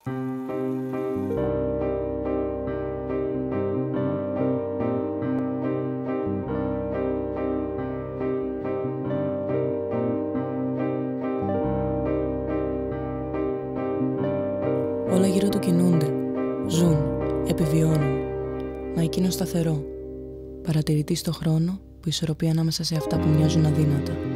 Όλα γύρω του κινούνται, ζουν, επιβιώνουν. Μα εκείνο σταθερό, παρατηρητή στο χρόνο που ισορροπεί ανάμεσα σε αυτά που μοιάζουν αδύνατα.